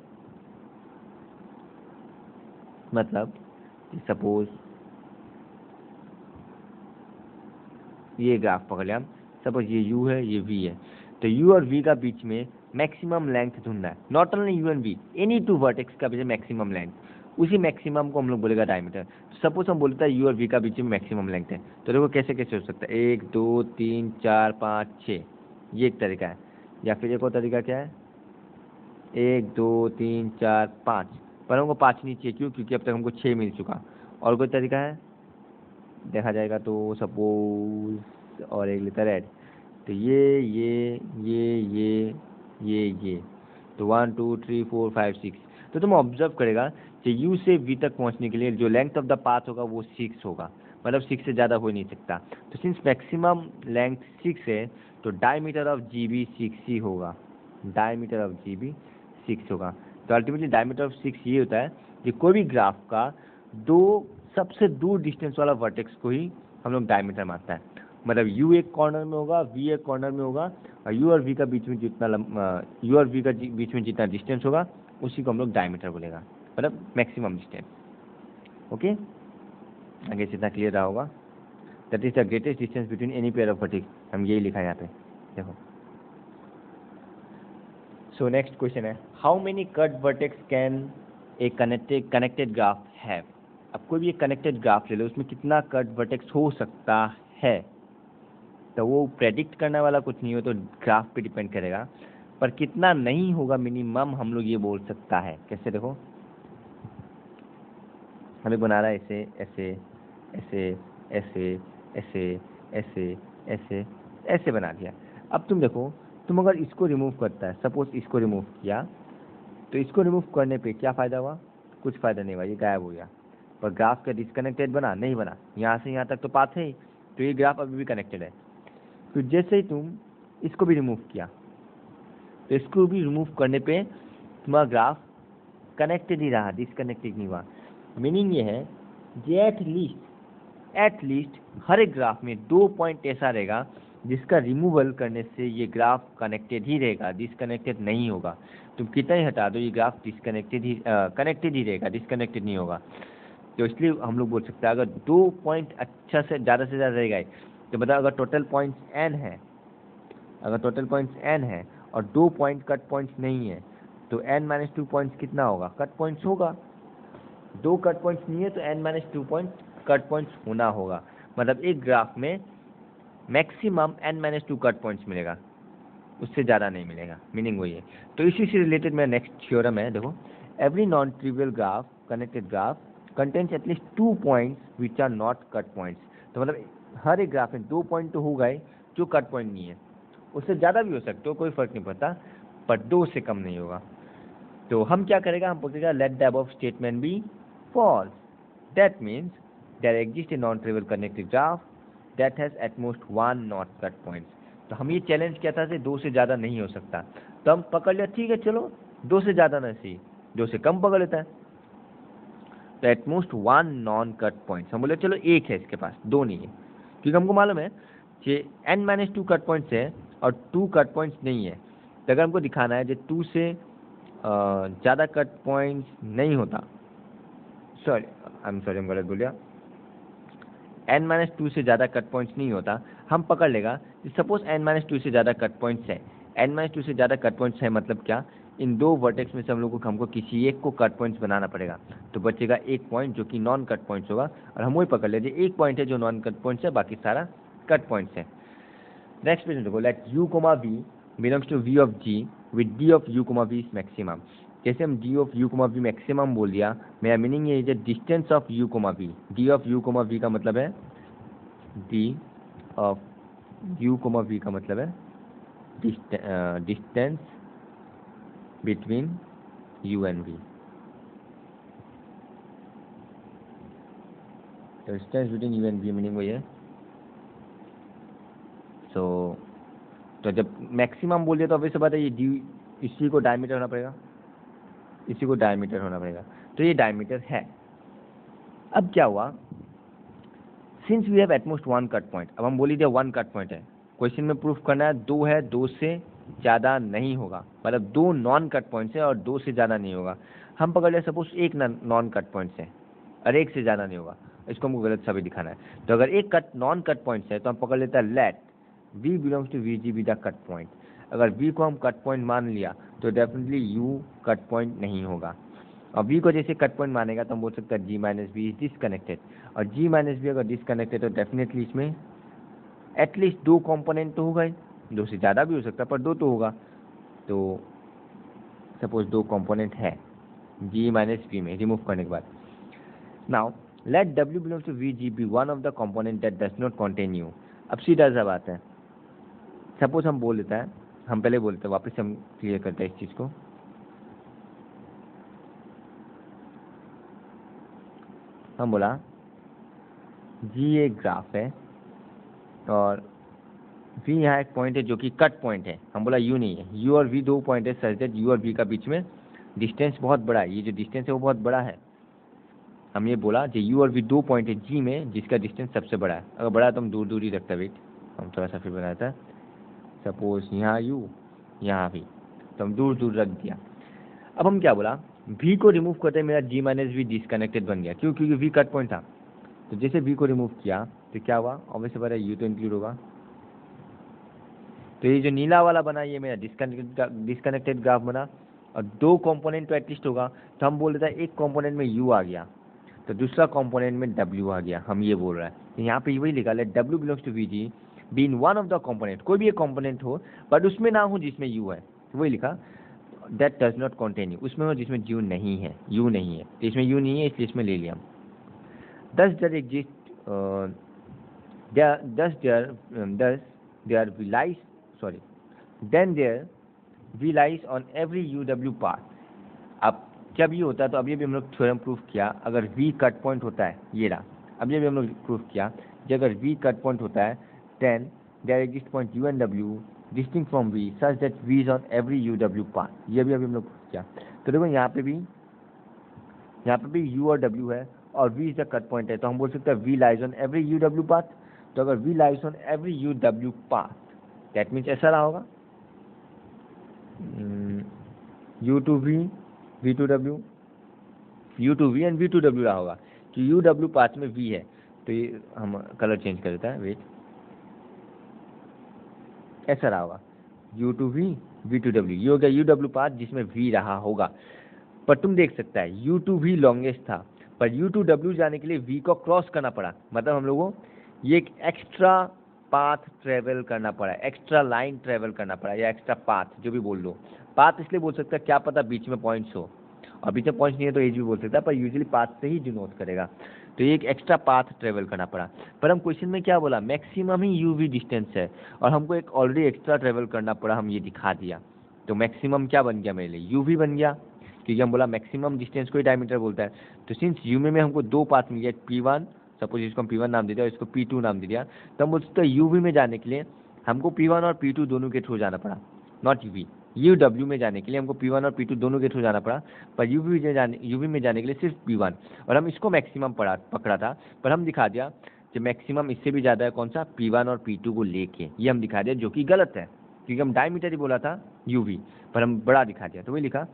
S1: सपोज ये ग्राफ पकड़ लिया हम, सपोज ये u है, ये v है, तो u और v का बीच में मैक्सिमम लेंथ ढूंढना है, not only u and v, any two vertex का बीच में मैक्सिमम लेंथ, उसी मैक्सिमम को हम लोग बोलेगा डायमीटर। सपोज हम बोलते हैं u और v का बीच में मैक्सिमम लेंथ है, तो देखो कैसे कैसे हो सकता है, 1 2 3 4 5 6, ये एक तरीका है। या फिर एक और तरीका क्या है, 1 2 3 4 5, पर हमको 5 नहीं चाहिए, क्यों, क्योंकि अब तक हमको 6 मिल चुका। और कोई तरीका है देखा जाएगा तो सपोज, और एक लेता रेड, तो ये तो 1 2 3 4 5 6, तो तुम ऑब्जर्व करेगा कि u से v तक पहुंचने के लिए जो लेंथ ऑफ द पाथ होगा वो 6 होगा, मतलब 6 से ज़्यादा हो नहीं सकता। तो सिंस मैक्सिमम लेंथ 6 है, तो डायमीटर ऑफ जी भी 6 ही होगा, डायमीटर ऑफ जी भी 6 होगा। तो अल्टीमेटली डायमीटर ऑफ 6 ये होता है कि कोई भी ग्राफ का दो सबसे दूर डिस्टेंस वाला वर्टेक्स को ही हम लोग डायमीटर मानता है। मतलब u एक कॉर्नर में होगा, v एक कॉर्नर में होगा, और u और v का बीच में जितना u और v का बीच में जितना डिस्टेंस होगा उसी को हम लोग डायमीटर बोलेगा, मतलब मैक्सिमम डिस्टेंस। ओके, आगे से इतना क्लियर रहा होगा। That is the greatest distance between any pair of vertex, हम यही लिखा है यहाँ पे, देखो। सो नेक्स्ट क्वेश्चन है, how many cut vertex can a connected graph have. अब कोई भी एक कनेक्टेड ग्राफ ले लो, उसमें कितना कट वर्टेक्स हो सकता है, तो वो प्रेडिक्ट करने वाला कुछ नहीं हो, तो ग्राफ पे डिपेंड करेगा, पर कितना नहीं होगा मिनिमम हम लोग ये बोल सकता है। कैसे, देखो हमें बना रहा है ऐसे ऐसे ऐसे ऐसे ऐसे ऐसे ऐसे ऐसे बना दिया। अब तुम देखो, तुम अगर इसको रिमूव करता है, सपोज इसको रिमूव किया, तो इसको रिमूव करने पे क्या फ़ायदा हुआ, कुछ फ़ायदा नहीं हुआ, ये गायब हो गया। पर ग्राफ का डिस्कनेक्टेड बना नहीं बना, यहाँ से यहाँ तक तो पाथ है ही, तो ये ग्राफ अभी भी कनेक्टेड है। तो जैसे ही तुम इसको भी रिमूव किया, तो इसको भी रिमूव करने पे तुम्हारा ग्राफ कनेक्टेड ही रहा, डिस्कनेक्टेड नहीं हुआ। मीनिंग ये है कि एट लीस्ट हर एक ग्राफ में 2 पॉइंट ऐसा रहेगा जिसका रिमूवल करने से ये ग्राफ कनेक्टेड ही रहेगा, डिस्कनेक्टेड नहीं होगा। तुम कितना ही हटा दो, ये ग्राफ डिस्कनेक्टेड ही कनेक्टेड ही रहेगा, डिस्कनेक्टेड नहीं होगा। तो इसलिए हम लोग बोल सकते हैं, अगर 2 पॉइंट अच्छा से ज़्यादा रहेगा, तो मतलब अगर टोटल पॉइंट्स n है, अगर टोटल पॉइंट्स n है और 2 पॉइंट कट पॉइंट्स नहीं है, तो n-2 पॉइंट्स कितना होगा, कट पॉइंट्स होगा। 2 कट पॉइंट्स नहीं है तो n-2 पॉइंट कट पॉइंट्स होना होगा। मतलब एक ग्राफ में मैक्सिमम n-2 कट पॉइंट्स मिलेगा, उससे ज़्यादा नहीं मिलेगा, मीनिंग वही है। तो इसी से रिलेटेड मेरा नेक्स्ट थ्योरम है, देखो, every non trivial graph, connected graph contains at least 2 points which are not cut points. तो मतलब हर एक ग्राफ में 2 पॉइंट तो होगा ही जो कट पॉइंट नहीं है, उससे ज़्यादा भी हो सकते हो, कोई फर्क नहीं पड़ता, पर 2 से कम नहीं होगा। तो हम क्या करेगा, हम बोलेगा let the above statement be false, that means there exist a non trivial connected graph that has at most 1 not cut points. तो हम ये चैलेंज किया था कि 2 से ज़्यादा नहीं हो सकता, तो हम पकड़ लिया, ठीक है चलो 2 से ज़्यादा ना सही, 2 से कम पकड़ लेता है। तो at most 1 non cut points, हम बोले चलो एक है इसके पास, 2 नहीं है, क्योंकि हमको मालूम है कि n-2 कट पॉइंट्स है और 2 कट पॉइंट्स नहीं है। तो अगर हमको दिखाना है कि 2 से ज़्यादा कट पॉइंट्स नहीं होता, हम गलत बोल दिया, n-2 से ज़्यादा कट पॉइंट्स नहीं होता, हम पकड़ लेगा कि सपोज n-2 से ज़्यादा कट पॉइंट्स है, n-2 से ज़्यादा कट पॉइंट्स है, मतलब क्या, इन 2 वर्टेक्स में से हम लोग को हमको किसी एक को कट पॉइंट्स बनाना पड़ेगा, तो बचेगा एक पॉइंट जो कि नॉन कट पॉइंट्स होगा, और हम वही पकड़ लेते, एक पॉइंट है जो नॉन कट पॉइंट्स है, बाकी सारा कट पॉइंट्स है। नेक्स्ट क्वेश्चन देखो, let u, v belongs to v of g with d of u, v is maximum. जैसे हम d of u, v maximum बोल दिया, मेरा मीनिंग ये है distance of u, v, d of u, v का मतलब है, d ऑफ u, v का मतलब है distance between u and v। तो distance between u and v meaning वही है। तो जब मैक्सिमम बोल दिया तो ऑब्वियस बात है, ये डी, इसी को डायमीटर होना पड़ेगा, इसी को डायमीटर होना पड़ेगा, तो ये डायमीटर है। अब क्या हुआ, since we have at most 1 cut point, अब हम बोली दिया 1 कट पॉइंट है, क्वेश्चन में प्रूफ करना है 2 है, 2 से ज़्यादा नहीं होगा, मतलब 2 नॉन कट पॉइंट्स है और 2 से ज़्यादा नहीं होगा। हम पकड़ लिया सपोज एक नॉन कट पॉइंट्स है और एक से ज़्यादा नहीं होगा, इसको हमको गलत साबित दिखाना है। तो अगर एक कट नॉन कट पॉइंट है तो हम पकड़ लेते हैं let V belongs to V G be the cut point. अगर V को हम कट पॉइंट मान लिया तो डेफिनेटली U कट पॉइंट नहीं होगा, और V को जैसे कट पॉइंट मानेगा तो हम बोल सकते हैं G minus B is disconnected, और G माइनस बी अगर डिसकनेक्टेड तो डेफिनेटली इसमें एटलीस्ट 2 कंपोनेंट तो होगा ही, 2 से ज़्यादा भी हो सकता है पर 2 तो होगा। तो सपोज 2 कंपोनेंट है G माइनस बी में रिमूव करने के बाद। Now let W belongs to V G be one of the component that does not contain U। अब सीधा सा बात है, सपोज हम बोल देता है, हम पहले बोलते हैं, वापस हम क्लियर करते हैं इस चीज़ को। हम बोला जी एक ग्राफ है और V यहाँ एक पॉइंट है जो कि कट पॉइंट है, हम बोला U नहीं है, U और V 2 पॉइंट है सच दैट U और V का बीच में डिस्टेंस बहुत बड़ा है, ये जो डिस्टेंस है वो बहुत बड़ा है। हम ये बोला जो U और V 2 पॉइंट है G में जिसका डिस्टेंस सबसे बड़ा है, अगर बड़ा है तो हम दूर दूर ही रखते हैं। वेट हम थोड़ा सा फिर बनाता है, सपोज यहाँ U यहाँ V, तो हम दूर दूर रख दिया। अब हम क्या बोला, V को रिमूव करते मेरा G माइनस V डिसकनेक्टेड बन गया, क्यों? क्योंकि V कट पॉइंट था। तो जैसे V को रिमूव किया तो क्या हुआ, ऑब्वियसली बात है U तो इंक्लूड होगा। तो ये जो नीला वाला बना ये मेरा डिसकनेक्टेड ग्राफ बना, और 2 कंपोनेंट तो एटलीस्ट होगा, तो हम बोल देते हैं एक कंपोनेंट में U आ गया तो दूसरा कंपोनेंट में W आ गया, हम ये बोल रहे हैं। तो यहाँ पे वही लिखा let W belongs to V G be in one of the component, कोई भी एक कंपोनेंट हो बट उसमें ना हो जिसमें U है, तो वही लिखा that does not contain U, उसमें हो जिसमें U नहीं है, U नहीं है, तो इसमें U नहीं है इसलिए इसमें ले लिया। Thus there exist there relies sorry then there relies on every UW path। अब जब ये होता है तो अभी भी हम लोग थ्योरम प्रूफ किया, अगर V कट पॉइंट होता है, ये रहा, अभी भी हम लोग प्रूफ किया कि अगर V कट पॉइंट होता है then there exist point U and W distinct from V such that V is on every UW path, ये भी अभी हम लोग प्रूफ किया। तो देखो यहाँ पे भी U और W है और V is the cut point है, तो हम बोल सकते हैं V lies on every UW path. तो अगर V lies on every UW path that means ऐसा रहा होगा U2V V2W U2V and V2W रहा होगा कि UW पाथ में V है। तो ये हम कलर चेंज कर देता है, वेट, ऐसा रहा होगा U2V V2W, ये हो गया UW पाथ जिसमें V रहा होगा। पर तुम देख सकता है U2V लॉन्गेस्ट था, पर U2W जाने के लिए V को क्रॉस करना पड़ा, मतलब हम लोगों को ये एक एक्स्ट्रा पाथ ट्रेवल करना पड़ा, एक्स्ट्रा लाइन ट्रेवल करना पड़ा, या एक्स्ट्रा पाथ जो भी बोल लो। पाथ इसलिए बोल सकता है क्या पता बीच में पॉइंट्स हो, और बीच में पॉइंट्स नहीं है तो एज भी बोल सकता है, पर यूजुअली पाथ से ही डिनोट करेगा। तो ये एक एक्स्ट्रा पाथ ट्रेवल करना पड़ा, पर हम क्वेश्चन में क्या बोला, मैक्सिमम ही UV डिस्टेंस है और हमको एक ऑलरेडी एक्स्ट्रा ट्रेवल करना पड़ा, हम ये दिखा दिया। तो मैक्सिमम क्या बन गया मेरे लिए, UV बन गया, क्योंकि हम बोला मैक्सिमम डिस्टेंस को ही डायमीटर बोलता है। तो सिंस U में हमको 2 पाथ मिल गया, P1, सपोज इसको हम P1 नाम दे दिया और इसको P2 नाम दे दिया, तो हम बोल सकते हैं UV में जाने के लिए हमको P1 और P2 दोनों के थ्रू जाना पड़ा, नॉट UV। UW में जाने के लिए हमको P1 और P2 दोनों के थ्रू जाना पड़ा, पर UV में जाने के लिए सिर्फ P1, और हम इसको मैक्सिमम पकड़ा था, पर हम दिखा दिया कि मैक्सिमम इससे भी ज़्यादा है, कौन सा, P1 और P2 को लेके, ये हम दिखा दिया, जो कि गलत है क्योंकि हम डायमीटर ही बोला था UV, पर हम बड़ा दिखा दिया। तो वही लिखा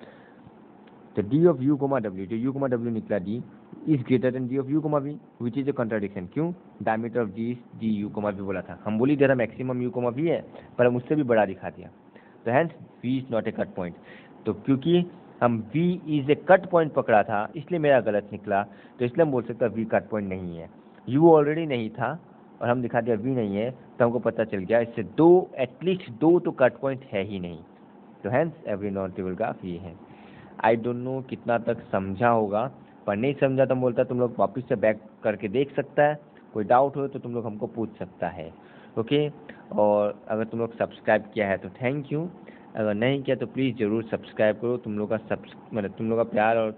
S1: तो D of U, W, जो U, W निकला D is greater than D of U, V, which is a contradiction. क्यों, diameter of D D U, V बोला था, हम बोली दे रहा मैक्सिमम U, V है, पर हम उससे भी बड़ा दिखा दिया। तो hence V is not a cut point. तो क्योंकि हम V is a cut point पकड़ा था इसलिए मेरा गलत निकला, तो इसलिए हम बोल सकते हैं V कट पॉइंट नहीं है। U ऑलरेडी नहीं था और हम दिखा दिया V नहीं है, तो हमको पता चल गया इससे एटलीस्ट 2 तो कट पॉइंट है ही नहीं। तो hence every non trivial graph ये है। आई डोंट नो कितना तक समझा होगा, पर नहीं समझा तो बोलता तुम लोग वापस से बैक करके देख सकता है, कोई डाउट हो तो तुम लोग हमको पूछ सकता है, ओके। और अगर तुम लोग सब्सक्राइब किया है तो थैंक यू, अगर नहीं किया तो प्लीज़ ज़रूर सब्सक्राइब करो। तुम लोग का मतलब तुम लोग का प्यार और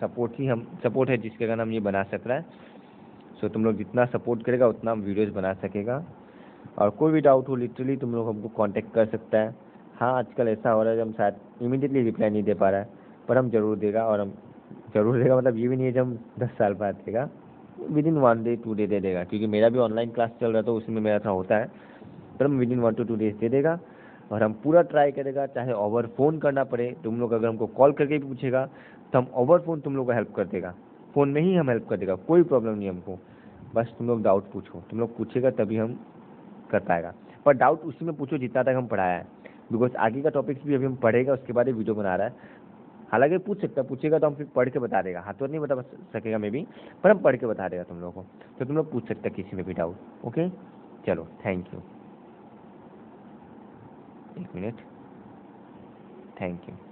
S1: सपोर्ट है जिसके कारण हम ये बना सक रहा है। सो तुम लोग जितना सपोर्ट करेगा उतना हम वीडियोज़ बना सकेगा। और कोई भी डाउट हो लिटरली तुम लोग हमको कांटेक्ट कर सकता है। हाँ, आजकल ऐसा हो रहा है कि हम शायद इमीडिएटली रिप्लाई नहीं दे पा रहा है, पर हम ज़रूर देगा, और हम ज़रूर देगा मतलब ये भी नहीं है कि हम 10 साल बाद देगा, विद इन 1 डे 2 डे दे देगा, क्योंकि मेरा भी ऑनलाइन क्लास चल रहा था उसमें मेरा था होता है, पर हम विद इन 1 to 2 डेज दे देगा। और हम पूरा ट्राई करेगा, चाहे ओवर फ़ोन करना पड़े, तुम लोग अगर हमको कॉल करके भी पूछेगा तो हम ओवर फ़ोन तुम लोग को हेल्प कर देगा, फ़ोन में ही हम हेल्प कर देगा, कोई प्रॉब्लम नहीं हमको। बस तुम लोग डाउट पूछो, तुम लोग पूछेगा तभी हम कर पाएगा, पर डाउट उसी में पूछो जितना तक हम पढ़ाया है, बिकॉज आगे का टॉपिक्स भी अभी हम पढ़ेगा, उसके बाद ही वीडियो बना रहा है। हालांकि पूछ सकता है, पूछेगा तो हम फिर पढ़ के बता देगा, हाथों नहीं बता सकेगा मे बी, पर हम पढ़ के बता देगा तुम लोगों को, तो तुम लोग पूछ सकते हैं किसी में भी डाउट। ओके चलो thank you, 1 minute, thank you.